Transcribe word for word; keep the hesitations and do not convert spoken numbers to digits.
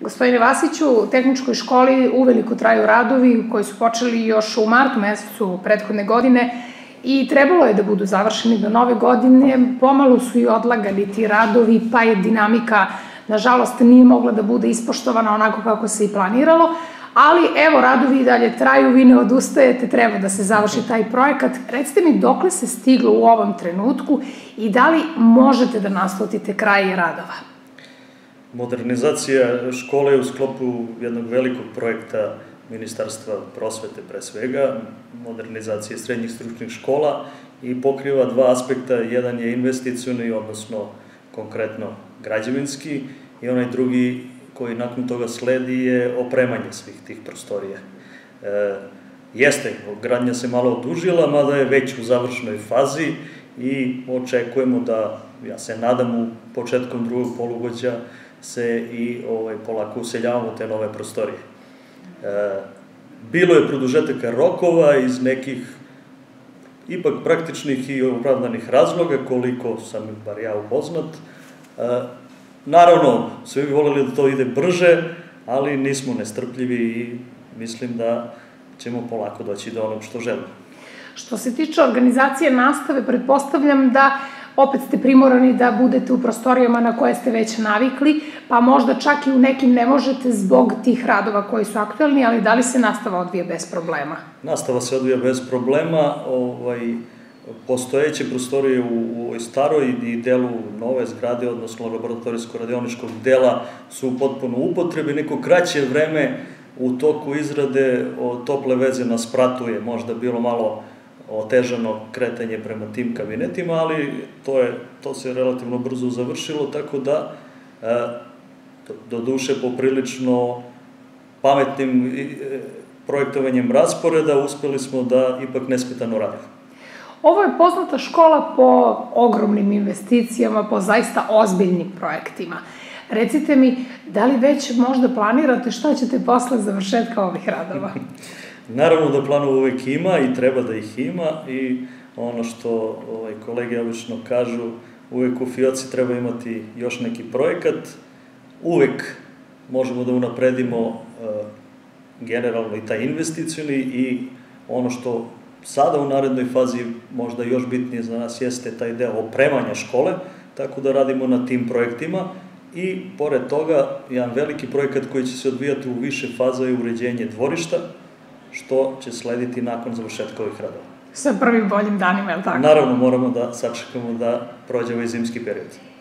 Gospodine Vasiću, u tehničkoj školi uveliko traju radovi koji su počeli još u martu mesecu prethodne godine i trebalo je da budu završeni do nove godine. Pomalo su i odlagali ti radovi, pa je dinamika, nažalost, nije mogla da bude ispoštovana onako kako se i planiralo, ali evo, radovi i dalje traju, vi ne odustajete, treba da se završi taj projekat. Recite mi dokle se stiglo u ovom trenutku i da li možete da naslutite kraj radova? Modernizacija škole je u sklopu jednog velikog projekta Ministarstva prosvete pre svega, modernizacije srednjih stručnih škola i pokriva dva aspekta. Jedan je investicioni, odnosno konkretno građevinski, i onaj drugi koji nakon toga sledi je opremanje svih tih prostorija. E, jeste, gradnja se malo odužila, mada je već u završnoj fazi i očekujemo da, ja se nadam, u početkom drugog polugođa se i ovaj, polako useljavamo u te nove prostorije. E, bilo je produžetaka rokova iz nekih ipak praktičnih i opravdanih razloga, koliko sam bar ja upoznat. E, naravno, svi bi voljeli da to ide brže, ali nismo nestrpljivi i mislim da ćemo polako doći do onog što želimo. Što se tiče organizacije nastave, pretpostavljam da opet ste primorani da budete u prostorijama na koje ste već navikli, pa možda čak i u nekim ne možete zbog tih radova koji su aktuelni, ali da li se nastava odvija bez problema? Nastava se odvija bez problema. Ovaj, postojeće prostorije u ovoj staroj i delu nove zgrade, odnosno laboratorijsko-radioničkog dela, su u potpuno upotrebi. Neko kraće vreme u toku izrade tople veze na spratu je možda bilo malo otežano kretanje prema tim kabinetima, ali to, je, to se relativno brzo završilo, tako da e, do duše poprilično pametnim e, projektovanjem rasporeda uspeli smo da ipak nesmetano radimo. Ovo je poznata škola po ogromnim investicijama, po zaista ozbiljnim projektima. Recite mi, da li već možda planirate šta ćete posle završetka ovih radova? Naravno da planova uvek ima i treba da ih ima i ono što ovaj, kolege obično kažu, uvek u fioci treba imati još neki projekat. Uvek možemo da unapredimo uh, generalno i taj investicioni i ono što sada u narednoj fazi možda još bitnije za nas jeste taj deo opremanja škole, tako da radimo na tim projektima i pored toga jedan veliki projekat koji će se odvijati u više faza je uređenje dvorišta, što će slediti nakon završetka ovih radova. Sa prvim boljim danima, je li tako? Naravno, moramo da sačekamo da prođe ovaj zimski period.